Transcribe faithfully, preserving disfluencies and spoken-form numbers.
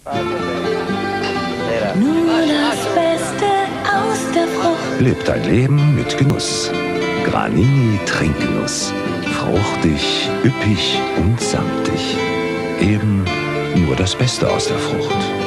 Nur das Beste aus der Frucht. Leb dein Leben mit Genuss. Granini Trinkgenuss. Fruchtig, üppig und samtig. Eben nur das Beste aus der Frucht.